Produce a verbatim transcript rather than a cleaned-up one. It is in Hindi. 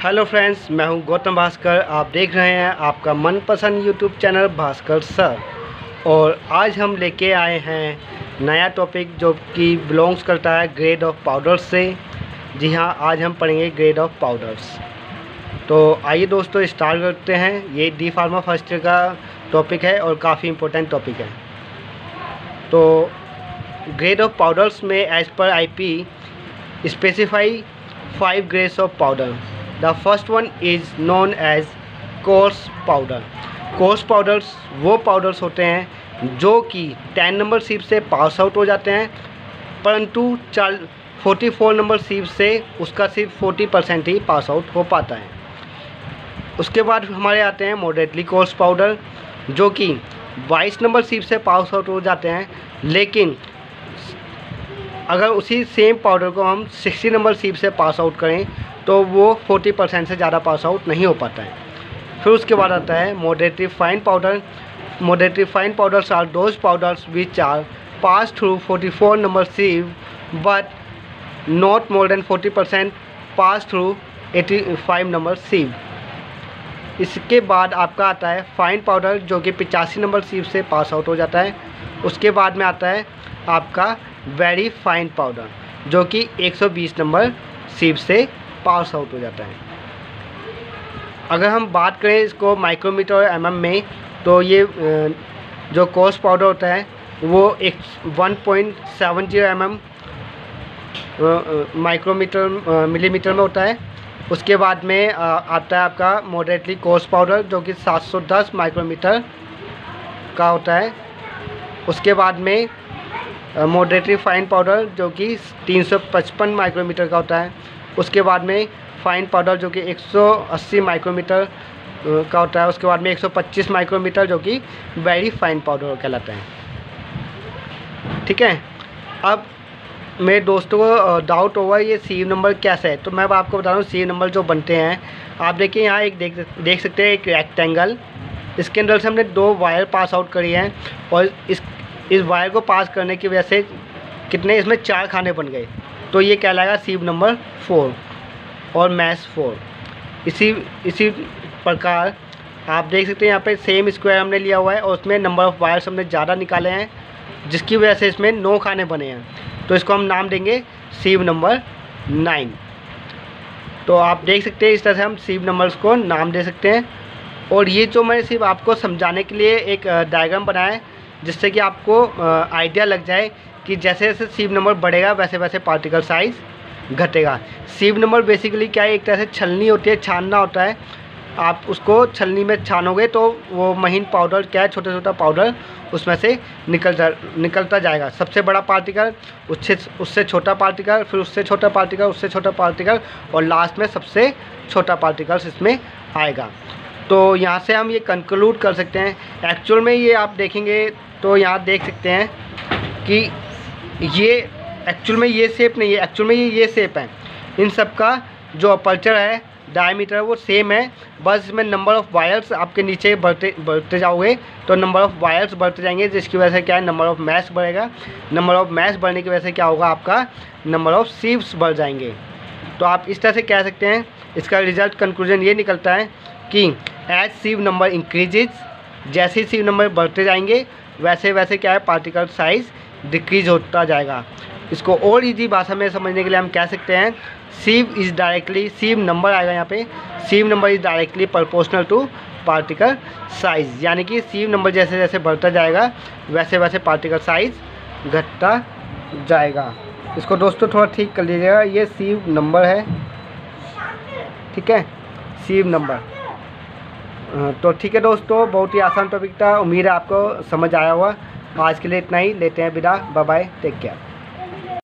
हेलो फ्रेंड्स, मैं हूं गौतम भास्कर। आप देख रहे हैं आपका मनपसंद यूट्यूब चैनल भास्कर सर। और आज हम लेके आए हैं नया टॉपिक जो कि बिलोंग्स करता है ग्रेड ऑफ पाउडर्स से। जी हां, आज हम पढ़ेंगे ग्रेड ऑफ पाउडर्स। तो आइए दोस्तों स्टार्ट करते हैं। ये डी फार्मा फर्स्ट ईयर का टॉपिक है और काफ़ी इम्पोर्टेंट टॉपिक है। तो ग्रेड ऑफ पाउडर्स में as per I P specify five grades of powder. The first one is known as coarse powder। coarse powders वो पाउडर्स होते हैं जो कि टेन नंबर सीप से पास आउट हो जाते हैं, परंतु चार फोर्टी फोर नंबर सीप से उसका सिर्फ फोर्टी परसेंट ही पास आउट हो पाता है। उसके बाद हमारे आते हैं मॉडरेटली कोर्स पाउडर, जो कि बाईस नंबर सीप से पास आउट हो जाते हैं, लेकिन अगर उसी सेम पाउडर को हम सिक्सटी नंबर सीप से पास आउट करें तो वो फोर्टी परसेंट से ज़्यादा पास आउट नहीं हो पाता है। फिर उसके बाद आता है moderately fine powder. Moderately fine powders are those powders which are pass through forty four number sieve but not more than forty percent pass through eighty five number sieve. इसके बाद आपका आता है फाइन पाउडर, जो कि पचासी नंबर सीव से पास आउट हो जाता है। उसके बाद में आता है आपका वेरी फाइन पाउडर, जो कि एक सौ बीस नंबर सीव से पास आउट हो जाता है। अगर हम बात करें इसको माइक्रोमीटर और एम एम में, तो ये जो कोर्स पाउडर होता है वो एक one point seven zero M M micrometer millimeter में होता है। उसके बाद में आता है आपका मॉडरेटली कोर्स पाउडर, जो कि सात सौ दस माइक्रोमीटर का होता है। उसके बाद में मॉडरेटली फाइन पाउडर, जो कि तीन सौ पचपन माइक्रोमीटर का होता है। उसके बाद में फाइन पाउडर, जो कि एक सौ अस्सी माइक्रोमीटर का होता है। उसके बाद में एक सौ पच्चीस माइक्रोमीटर, जो कि वेरी फाइन पाउडर कहलाता है। ठीक है, अब मेरे दोस्तों को डाउट होगा ये सीव नंबर कैसे है, तो मैं आपको बता रहा हूँ सीव नंबर जो बनते हैं। आप देखिए यहाँ एक देख देख सकते हैं एक रेक्टेंगल, इसके अंदर से हमने दो वायर पास आउट करी हैं और इस इस वायर को पास करने की वजह से कितने इसमें चार खाने बन गए, तो ये कहलाएगा सीव नंबर फोर और मैश फोर। इसी इसी प्रकार आप देख सकते हैं यहाँ पे सेम स्क्वायर हमने लिया हुआ है और उसमें नंबर ऑफ़ वायर्स हमने ज़्यादा निकाले हैं, जिसकी वजह से इसमें नौ खाने बने हैं, तो इसको हम नाम देंगे सीव नंबर नाइन। तो आप देख सकते हैं इस तरह से हम सीव नंबर्स को नाम दे सकते हैं। और ये जो मैंने सिर्फ आपको समझाने के लिए एक डायग्राम बनाया है, जिससे कि आपको आइडिया लग जाए कि जैसे जैसे सीव नंबर बढ़ेगा वैसे वैसे पार्टिकल साइज़ घटेगा। सीव नंबर बेसिकली क्या है, एक तरह से छलनी होती है, छानना होता है। आप उसको छलनी में छानोगे तो वो महीन पाउडर क्या है, छोटा छोटा पाउडर उसमें से निकल जा निकलता जाएगा। सबसे बड़ा पार्टिकल, उससे उससे छोटा पार्टिकल, फिर उससे छोटा पार्टिकल, उससे छोटा पार्टिकल, और लास्ट में सबसे छोटा पार्टिकल्स इसमें आएगा। तो यहाँ से हम ये कंक्लूड कर सकते हैं। एक्चुअल में ये आप देखेंगे तो यहाँ देख सकते हैं कि ये एक्चुअल में ये शेप नहीं है, एक्चुअल में ये ये शेप है। इन सब का जो अपर्चर है, डायमीटर, वो सेम है, बस इसमें नंबर ऑफ़ वायर्स आपके नीचे बढ़ते बढ़ते जाओगे तो नंबर ऑफ़ वायर्स बढ़ते जाएंगे, जिसकी वजह से क्या है, नंबर ऑफ़ मैश बढ़ेगा। नंबर ऑफ़ मैश बढ़ने की वजह से क्या होगा, आपका नंबर ऑफ़ सीव्स बढ़ जाएंगे। तो आप इस तरह से कह सकते हैं, इसका रिजल्ट कंक्लूजन ये निकलता है कि एज सीव नंबर इंक्रीजेज, जैसे ही सीव नंबर बढ़ते जाएंगे वैसे वैसे क्या है, पार्टिकल साइज़ डिक्रीज होता जाएगा। इसको और इजी भाषा में समझने के लिए हम कह सकते हैं sieve is directly, sieve number आएगा यहाँ पे, sieve number is directly proportional to particle size, यानी कि सीव नंबर जैसे जैसे बढ़ता जाएगा वैसे वैसे पार्टिकल साइज़ घटता जाएगा। इसको दोस्तों थोड़ा ठीक कर लीजिएगा, ये सीव नंबर है, ठीक है, सीव नंबर। तो ठीक है दोस्तों, बहुत ही आसान टॉपिक था, उम्मीद है आपको समझ आया हुआ। आज के लिए इतना ही, लेते हैं विदा, बाय बाय, टेक केयर।